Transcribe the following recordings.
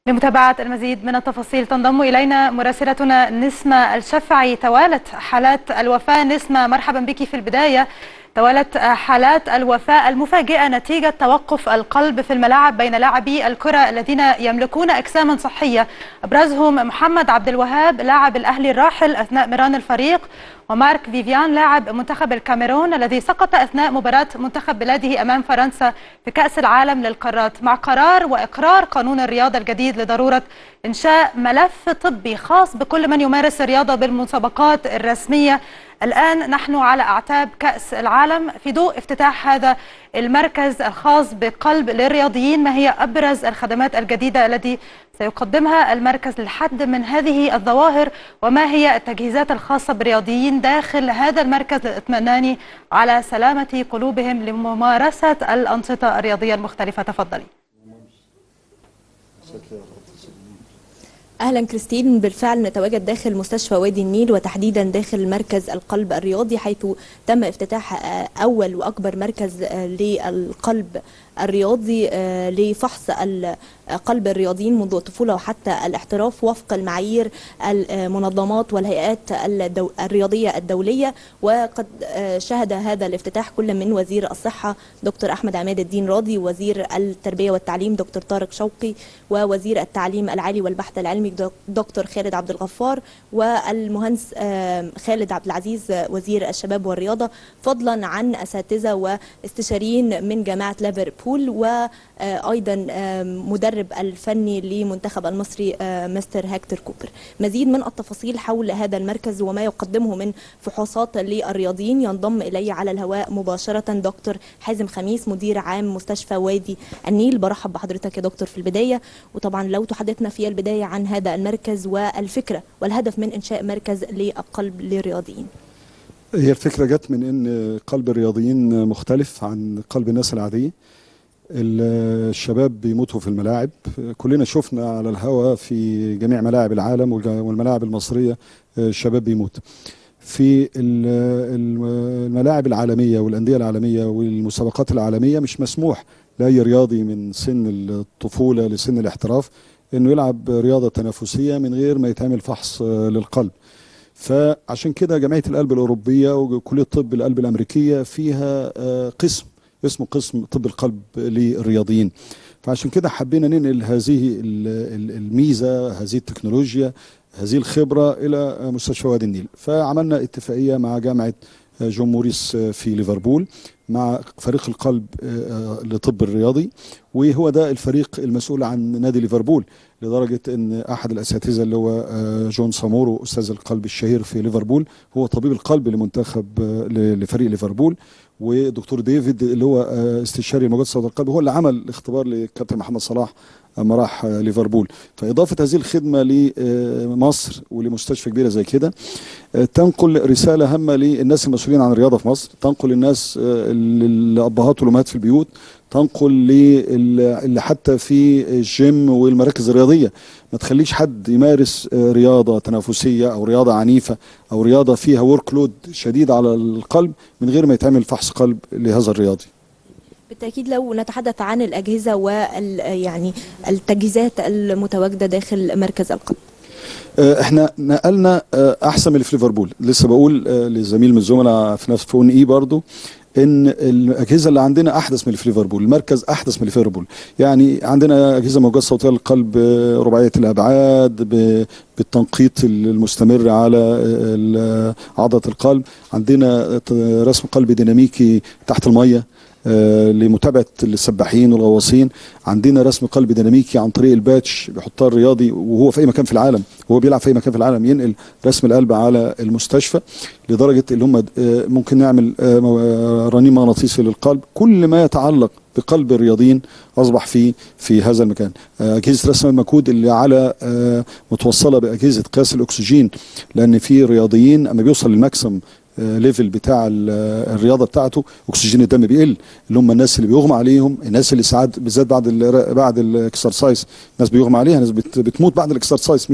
لمتابعة المزيد من التفاصيل تنضم إلينا مراسلتنا نسمة الشفعي. توالت حالات الوفاة. نسمة، مرحبا بك. في البداية، توالت حالات الوفاة المفاجئة نتيجة توقف القلب في الملاعب بين لاعبي الكرة الذين يملكون أجساما صحية، أبرزهم محمد عبد الوهاب لاعب الأهلي الراحل أثناء مران الفريق، ومارك فيفيان لاعب منتخب الكاميرون الذي سقط أثناء مباراة منتخب بلاده أمام فرنسا في كأس العالم للقارات. مع قرار وإقرار قانون الرياضة الجديد لضرورة إنشاء ملف طبي خاص بكل من يمارس الرياضة بالمسابقات الرسمية، الآن نحن على أعتاب كأس العالم. في ضوء افتتاح هذا المركز الخاص بقلب للرياضيين، ما هي أبرز الخدمات الجديدة التي سيقدمها المركز للحد من هذه الظواهر، وما هي التجهيزات الخاصة بالرياضيين داخل هذا المركز للاطمئنان على سلامة قلوبهم لممارسة الأنشطة الرياضية المختلفة؟ تفضلي. أهلا كريستين، بالفعل نتواجد داخل مستشفى وادي النيل وتحديدا داخل مركز القلب الرياضي، حيث تم افتتاح أول وأكبر مركز للقلب الرياضي لفحص قلب الرياضيين منذ الطفولة وحتى الاحتراف وفق المعايير المنظمات والهيئات الرياضية الدولية. وقد شهد هذا الافتتاح كل من وزير الصحة دكتور أحمد عماد الدين راضي، وزير التربية والتعليم دكتور طارق شوقي، ووزير التعليم العالي والبحث العلمي دكتور خالد عبد الغفار، والمهندس خالد عبد العزيز وزير الشباب والرياضة، فضلا عن أساتذة واستشاريين من جامعة ليفربول، وأيضا مدرب الفني لمنتخب المصري مستر هكتور كوبر. مزيد من التفاصيل حول هذا المركز وما يقدمه من فحوصات للرياضيين ينضم إلي على الهواء مباشرة دكتور حازم خميس، مدير عام مستشفى وادي النيل. برحب بحضرتك يا دكتور في البداية، وطبعا لو تحدثنا في البداية عن هذا المركز والفكرة والهدف من إنشاء مركز للقلب للرياضيين. هي الفكرة جت من إن قلب الرياضيين مختلف عن قلب الناس العادية. الشباب بيموتوا في الملاعب، كلنا شفنا على الهواء في جميع ملاعب العالم والملاعب المصرية الشباب بيموت. في الملاعب العالمية والأندية العالمية والمسابقات العالمية مش مسموح لأي رياضي من سن الطفولة لسن الاحتراف إنه يلعب رياضة تنافسية من غير ما يتعمل فحص للقلب. فعشان كده جمعية القلب الأوروبية وكلية طب القلب الأمريكية فيها قسم اسمه قسم طب القلب للرياضيين. فعشان كده حبينا ننقل هذه الميزة، هذه التكنولوجيا، هذه الخبرة إلى مستشفى وادي النيل. فعملنا اتفاقية مع جامعة جون موريس في ليفربول مع فريق القلب لطب الرياضي، وهو ده الفريق المسؤول عن نادي ليفربول، لدرجة ان احد الاساتذة اللي هو جون سامورو استاذ القلب الشهير في ليفربول هو طبيب القلب لمنتخب لفريق ليفربول، ودكتور ديفيد اللي هو استشاري موجات صوت القلب هو اللي عمل الاختبار لكابتن محمد صلاح اما راح ليفربول. فاضافه هذه الخدمه لمصر ولمستشفى كبيره زي كده تنقل رساله هامه للناس المسؤولين عن الرياضه في مصر، تنقل الناس الابهات والامهات في البيوت، تنقل اللي حتى في الجيم والمراكز الرياضيه ما تخليش حد يمارس رياضه تنافسيه او رياضه عنيفه او رياضه فيها ورك لود شديد على القلب من غير ما يتعمل فحص قلب لهذا الرياضي. بالتأكيد لو نتحدث عن الأجهزة يعني التجهيزات المتواجدة داخل مركز القلب. احنا نقلنا احسن من اللي في ليفربول. لسه بقول لزميل من الزملاء في نفس فون برضو ان الاجهزه اللي عندنا احدث من اللي في ليفربول، المركز احدث من اللي في ليفربول. يعني عندنا اجهزه موجات صوتيه للقلب رباعيه الابعاد بالتنقيط المستمر على عضله القلب، عندنا رسم قلب ديناميكي تحت الميه لمتابعه السباحين والغواصين، عندنا رسم قلب ديناميكي عن طريق الباتش بيحطها الرياضي وهو في اي مكان في العالم، وهو بيلعب في اي مكان في العالم ينقل رسم القلب على المستشفى، لدرجه اللي هم ممكن نعمل رنين مغناطيسي للقلب. كل ما يتعلق بقلب الرياضيين اصبح في هذا المكان. اجهزه رسم المجهود اللي على متوصله باجهزه قياس الاكسجين، لان في رياضيين اما بيوصل للماكسيم ليفل بتاع الرياضه بتاعته اكسجين الدم بيقل، اللي هم الناس اللي بيغمى عليهم، الناس اللي ساعات بالذات بعد الاكسرسايز ناس بيغمى عليها، ناس بتموت بعد الاكسرسايز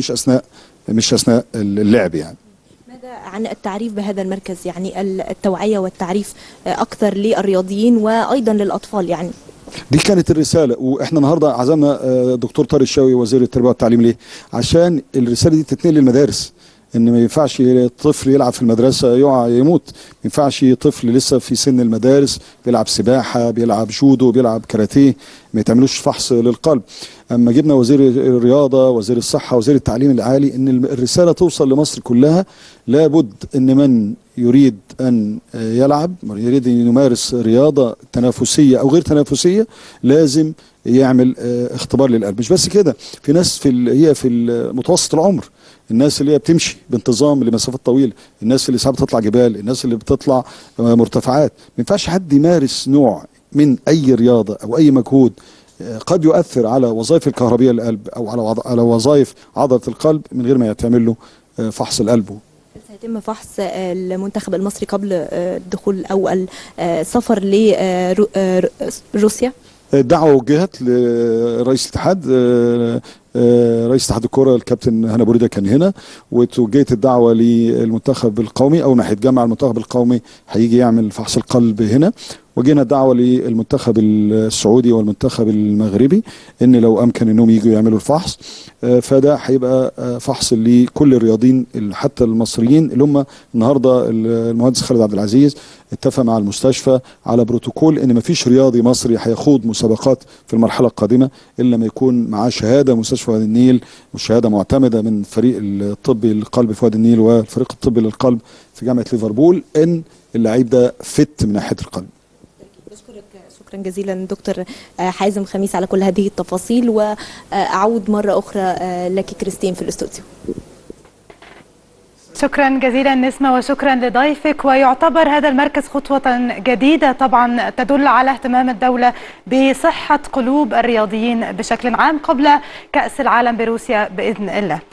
مش اثناء اللعب. يعني ماذا عن التعريف بهذا المركز، يعني التوعيه والتعريف اكثر للرياضيين وايضا للاطفال؟ يعني دي كانت الرساله. واحنا النهارده عزمنا دكتور طارق الشاوي وزير التربيه والتعليم. ليه؟ عشان الرساله دي تتنقل للمدارس، ان ما ينفعش طفل يلعب في المدرسه يقع يموت، ما ينفعش طفل لسه في سن المدارس بيلعب سباحه، بيلعب جودو، بيلعب كاراتيه، ما يتعملوش فحص للقلب. اما جبنا وزير الرياضه، وزير الصحه، وزير التعليم العالي، ان الرساله توصل لمصر كلها. لابد ان من يريد ان يلعب، يريد ان يمارس رياضه تنافسيه او غير تنافسيه، لازم يعمل اختبار للقلب. مش بس كده، في ناس هي في متوسط العمر، الناس اللي هي بتمشي بانتظام لمسافات طويله، الناس اللي ساعات بتطلع جبال، الناس اللي بتطلع مرتفعات. ما ينفعش حد يمارس نوع من اي رياضه او اي مجهود قد يؤثر على وظائف الكهربيه للقلب او على وظائف عضله القلب من غير ما يتعمل له فحص القلب. سيتم فحص المنتخب المصري قبل الدخول او السفر لروسيا؟ الدعوه وجهت لرئيس الاتحاد، رئيس اتحاد الكره الكابتن هنا بوريده كان هنا، وتوجهت الدعوه للمنتخب القومي. اول ما هيتجمع المنتخب القومي هيجي يعمل فحص القلب هنا. وجينا الدعوه للمنتخب السعودي والمنتخب المغربي ان لو امكن انهم يجوا يعملوا الفحص. فده هيبقى فحص لكل الرياضيين حتى المصريين اللي هم النهارده. المهندس خالد عبد العزيز اتفق مع المستشفى على بروتوكول ان مفيش رياضي مصري هيخوض مسابقات في المرحله القادمه الا لما يكون معاه شهاده مستشفى وادي النيل، وشهاده معتمده من فريق الطبي للقلب في وادي النيل والفريق الطبي للقلب في جامعه ليفربول ان اللعيب ده فت من ناحيه القلب. بشكرك شكرا جزيلا دكتور حازم خميس على كل هذه التفاصيل، واعود مره اخرى لك كريستين في الاستوديو. شكرا جزيلا نسمة، وشكرا لضيفك. ويعتبر هذا المركز خطوة جديدة طبعا تدل على اهتمام الدولة بصحة قلوب الرياضيين بشكل عام قبل كأس العالم بروسيا بإذن الله.